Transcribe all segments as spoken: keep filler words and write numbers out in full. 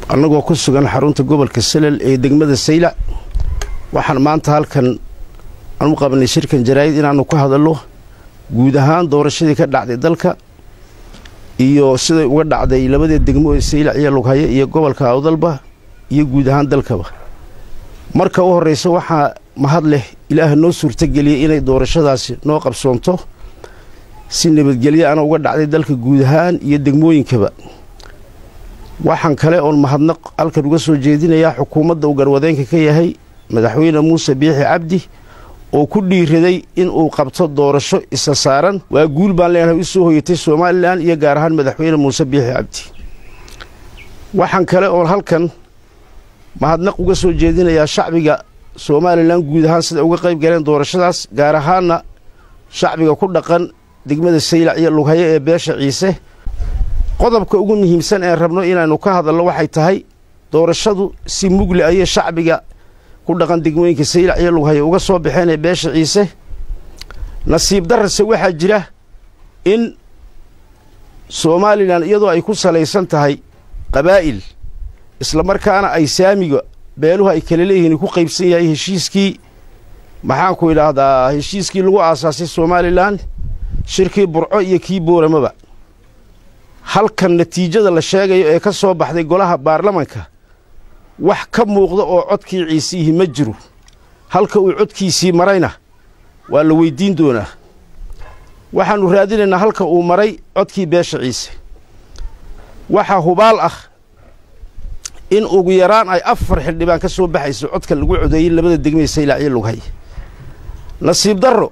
annagoo ku sugan xarunta gobolka Salal ee degmada Saylac waxaan maanta halkan aan u qabanay shirkan jaraa'id inaanu ku hadalno guud ahaan doorashadii ka dhacday dalka iyo sida uga dhacday labada degmo ee Saylac iyo Lughaye iyo gobolka Awdalba iyo guud ahaan dalkaba marka u horeysa waxa mahad leh Ilaahay noo suurta galiyay inay doorashadaasi noo qabsoonto si nabadgelyo aan uga dhacday dalka guud ahaan iyo degmooyinkaba waxaan kale oo mahadnaq halkan uga soo jeedinayaa xukuumadda uu garwadeenka ka yahay madaxweyne Muuse Biixi Cabdi oo ku dhiiraday in uu qabto doorasho isa saaran waa guul baan leenahay u soo hoyatay Soomaaliland iyo gaar ahaan madaxweyne Muuse Biixi Cabdi waxaan kale oo halkan mahadnaq uga soo jeedinayaa shacbiga Soomaaliland guud ahaan sida uga qayb galeen doorashadaas gaar ahaanna shacbiga ku dhaqan degmada Saylac iyo Lughaye ee beesha Ciise qodobka ugu muhiimsan ee rabno inaanu ka hadalno waxay tahay doorashadu si mugli ay shacbiga ku dhaqan degmooyinka Saylac iyo Lughaye uga soo baxeen ee beesha Ciise nasiib darrase waxa jira in Soomaaliland iyadoo ay ku salaysan tahay qabaa'il isla markaana ay saamiga beeluhu ay kala leeyihiin ku qaybsan yahay heshiiskii maxaan ku ilaahdaa heshiiskii lagu aasaasay Soomaaliland shirkii Burco iyo kii Booramaba halkan natiijada la sheegayo ee ka soo baxday golaha baarlamaanka wax ka muuqda oo codkii Ciise ma jiro halka uu codkiisii marayna waa la weydiin doonaa waxaanu raadinaynaa halka uu maray codkii beesha Ciise waxa hubaal ah in ugu yaraan ay afar xildhibaan ka soo baxayso codka lagu codeeyay labada degmada Saylac iyo Lughaye nasiib darro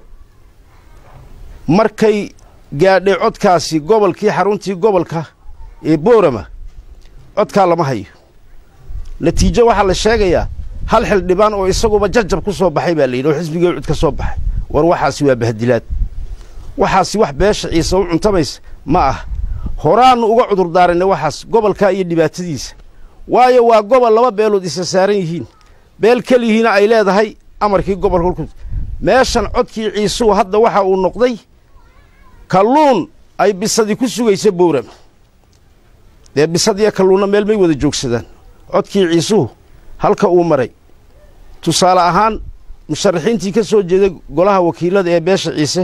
markay gaadhay codkaasi gobolkii xaruntii gobolka ee Boorama codka lama hayo natiijo waxa la sheegayaa hal xildhibaan oo isaguba jajab ku soo baxay baa leeyahay oo xisbiga cod ka soo baxay war waxaasi waa bahdilaad waxaasi wax beesha Ciise u cuntamaysa ma ah horaan uga cudur daaranay waxaas gobolka iyo dhibaatadiisa waayo waa gobol laba beelood isa saaran yihiin beel kalihiina ay leedahay amarkii gobolka meeshan codkii Ciise hadda waxa uu noqday kalluun ay bisadi ku sugaysa Boorama de bisadiya kalluuna meel may wada joogsadaan codkii Ciise halka uu maray tusaale ahaan musharaxiintii ka soo jeeday golaha wakiilada ee beesha Ciise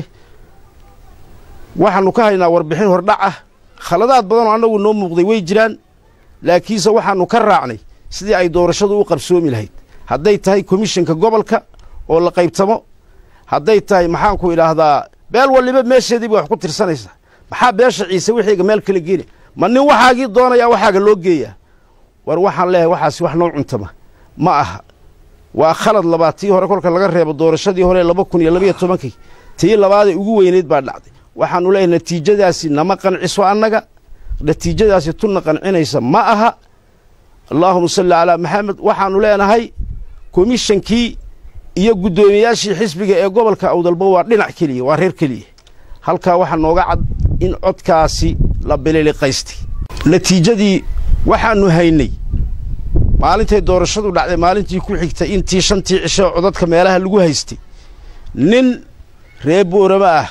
waxaanu ka haynaa warbixin hordhac ah khaladaad badan oo anagu noo muuqday way jiraan laakiinse waxaanu ka raacnay sidii ay doorashadu u qabsoomi lahayd hadday tahay komishanka gobolka oo la qaybtamo hadday tahay maxaan ku ilaahdaa beel waliba meesheedii wax ku tirsanaysa maxaa beesha Ciise wixiga meel kala geeyay ma nin waxaagii doonaya waxaaga loo geeyaa war waxaan leeyahay waxaas wax noo cuntama ma aha waa khalad labaatii hore kolka laga reebo doorashadii hore laba kun iyo laba iyo toban tii labaad ee ugu weyneed baa dhacday waxaanu leeyahay natiijadaasi nama qanciso annaga natiijadaasi tunna qancinaysa ma aha Allahumma salli ala Muhammad waxaanu leenahay komishankii iyo gudoomiyaashii xisbiga ee gobolka Awdalba waa dhinac kaliya waa reer kaliya halka waxa nooga cad in codkaasi la bililiqaystay natiijadii waxaanu haynay maalintii doorashadu dhacday maalintii ku xigtay intii shantii cisho codadka meelaha lagu haystay nin reer Boorama ah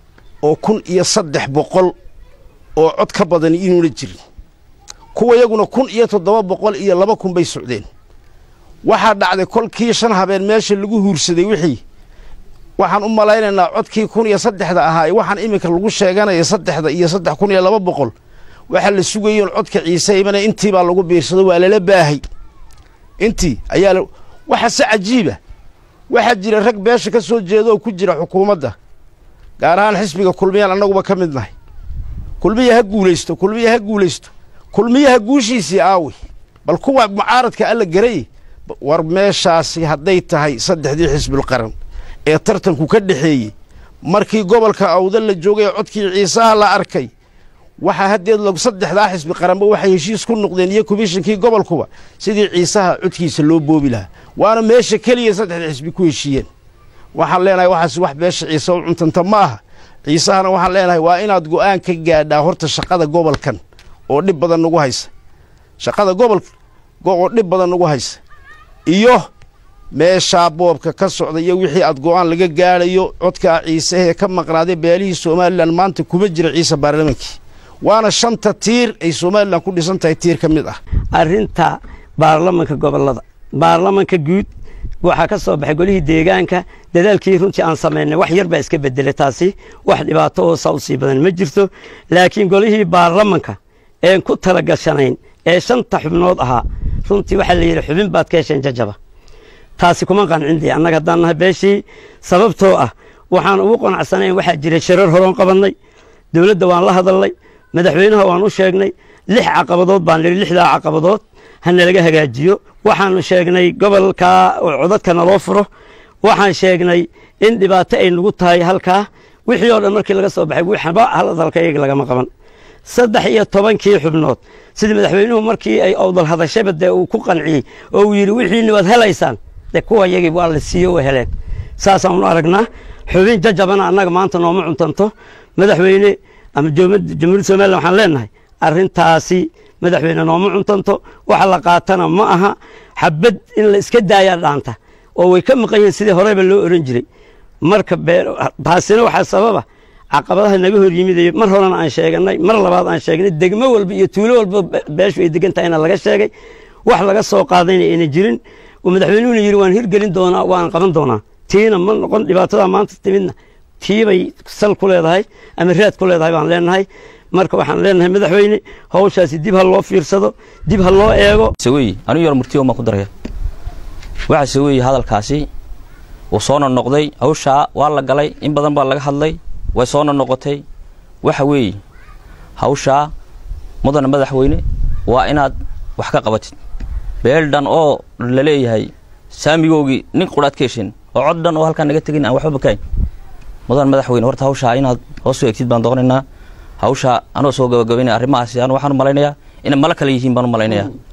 oo kun iyo saddex boqol oo cod ka badan inuu la jirin kuwa iyaguna kun iyo toddoba boqol iyo laba kun bay socdeen waxa dhacday kolkii shan habeen meesha lagu huursaday wixii waxaan u malaynaynaa codkii kun iyo saddexda ahaa waxaan imika lagu sheeganaya saddexda iyo saddex kun iyo laba boqol waxa la sugayay codka Ciise imana intii baa lagu biirsado waa la baahay intii ayaa waxa si cajiiba waxa jira rag beesha ka soo jeedo ku jira xukuumadda gaar ahaan xisbiga kulmiyaan anaguba ka mid nahay kulmiyaha guuleysto kulmiyaha guuleysto kulmiyaha guushiisii aawi bal kuwa mucaaradka alla garay war meeshaasi hadday tahay saddexdii xisbil qaran ee tartanku ka dhaxeeyay markii gobolka Awdal la joogay codkii Ciise la arkay waxa hadeed lagu saddexda xisbi qaranba waxay heshiis ku noqdeen iyo komishankii gobolkuba sidii Ciise codkiisa loo boobi lahaa waana meesha kaliya saddexda xisbi ku heshiiyeen waxaan leenahay waxaas wax beesha Ciise u cuntanta ma aha Ciisahana waxaan leenahay waa inaad go'aan ka gaadhaa horta shaqada gobolkan oo dhib badan ugu haysa shaqada gobolka oo dhib badan ugu haysa iyo meesha boobka ka socda iyo wixii aad go'aan laga gaarayo codka Ciise ee ka maqnaaday beelihii Soomaaliland maanta kuma jira Ciise baarlamaanki waana shanta tiir ay Soomaaliland ku dhisan tahay tiir kamid ah arrinta baarlamanka gobolada baarlamanka guud waxa ka soo baxay golihii deegaanka dadaalkii runtii aan sameynay wax yar baa iska bedelay taasi wax dhibaato oo sawsi badan ma jirto laakiin golihii baarlamanka ee ku tala gashanayn ee shanta xubnood ahaa runtii waxa la yiri xubin baad ka hesheen jajaba taasi kuma qancin annaga haddaan nahay beeshii sababtoo ah waxaan ugu qanacsanayn waxa jiray shirar horon qabanay dawladda waan la hadalnay madaxweynaha waan u sheegnay lix caqabadood baan niri lixda caqabadood hana laga hagaajiyo waxaan sheegnay gobolka codadka naloo furo waxaan sheegnay in dhibaato ay nagu tahay halkaa wixii oo dhan markii laga soo baxay waxba hal dalka iyaga lagama qaban saddex iyo tobankii xubnood sidii madaxweynuhu markii ay awdal hadashaba dee uu ku qanciyey oo uu yidhi wixiina waad helaysaan dee kuwa iyagii waa la siiyo way heleen saasaan u aragnaa xubin jajabana annaga maanta nooma cuntanto madaxweyne ama jamhuuriyadda somaliland waxaan leenahay arrintaasi madaxweyne nooma cuntanto waxa la qaatana ma aha xabad in la iska daayaa dhaanta oo way ka maqan yihiin sidii horeba loo oran jiray marka taasina waxaa sababa caqabadaha naga hor yimid mar horena aan sheeganay mar labaad aan sheegnay degmo walba iyo tuulo walba beeshu ay degan tahay in laga sheegay wax laga soo qaadayna ayna jirin oo madaxweynuhu yiri waan hirgelin doonaa waan qaban doonaa tiina ma noqon dhibaatada maanta timidna tiibay sal ku leedahay ama raad ku leedahay baan leenahay marka waxaan leenahay madaxweyne hawshaasi dib ha loo fiirsado dib ha loo eego saway anigu yar murtiyo ma ku daraya waxa saway hadalkaasi oo soo noqday hawsha waa la galay in badan baa laga hadlay way soo noqotay waxa weey hawsha mudana madaxweyne waa inaad wax ka qabatid beeldan oo la leeyahay saamigoogi nin quraad ka heshin oo coddan oo halka naga tagin aan waxba bakayn mudana madaxweyne horta hawsha inaad hoos u eegtid baan doonaynaa hawsha anoo soo gabagabeynay arrimahaasi aan waxaan u malaynayaa in mala kala yihiin baan u malaynayaa